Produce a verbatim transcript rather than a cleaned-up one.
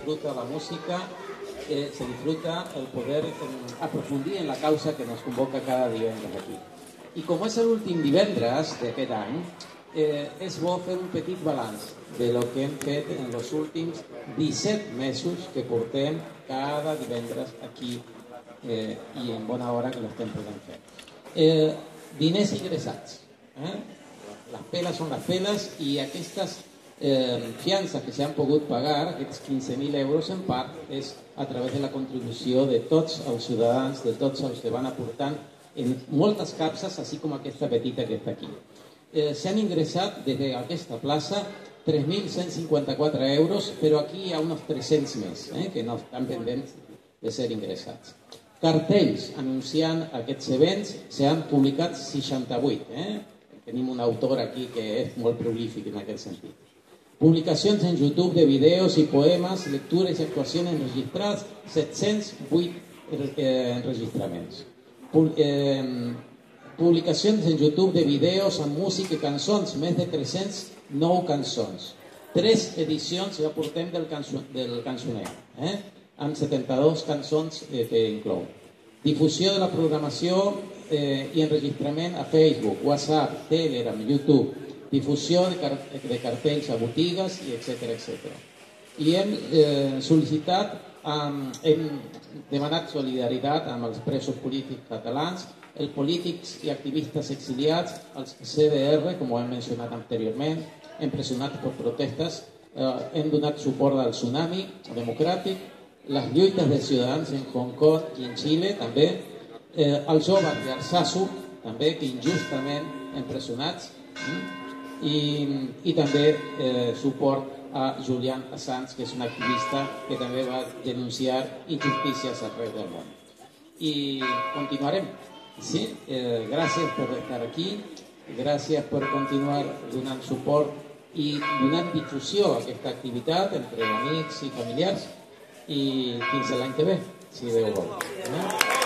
disfruta la música, eh, se disfruta el poder eh, aprofundir en la causa que nos convoca cada divendres aquí. I com és l'últim divendres d'aquest any, eh, és bo fer un petit balanç de lo que hem fet en els últims disset mesos que portem cada divendres aquí eh, i en bona hora que l'estem podent fer. Eh, diners ingressats. Eh? Les peles són les peles i aquestes eh, fiances que s'han pogut pagar, aquests quinze mil euros en part, és a través de la contribució de tots els ciutadans, de tots els que van aportant en moltes capses, així com aquesta petita que està aquí. Eh, S'han ingressat des d'aquesta plaça tres mil cent cinquanta-quatre euros, però aquí hi ha uns tres-cents més eh, que no estan pendents de ser ingressats. Cartells anunciant aquests events s'han publicat seixanta-vuit. Eh? Tenim un autor aquí que és molt prolífic en aquest sentit. Publicacions en YouTube de videos i poemes, lectures i actuacions enregistrades, set-cents vuit eh, enregistraments. Eh, publicacions en YouTube de videos amb música i cançons, més de tres-cents nou cançons. Tres edicions ja portem del, canço del cançoner, eh? amb setanta-dues cançons eh, que inclou. Difusió de la programació eh, i enregistrament a Facebook, WhatsApp, Telegram, YouTube. Difusió de, car de cartells a botigues, i etcètera etcètera. I hem eh, sol·licitat, eh, hem demanat solidaritat amb els presos polítics catalans, els polítics i activistes exiliats, els C D R, com ho hem mencionat anteriorment, empresonats per protestes, eh, hem donat suport al tsunami democràtic, les lluites de ciutadans en Hong Kong i en Xile, també, eh, els joves d'Arsasu, també, que injustament empresonats, eh? I, i també eh, suport a Julian Assange, que és un activista que també va denunciar injustícies arreu del món. I continuarem. Sí, eh, gràcies per estar aquí, gràcies per continuar donant suport i donant difusió a aquesta activitat entre amics i familiars, i fins l'any que ve, si Déu vol. Eh?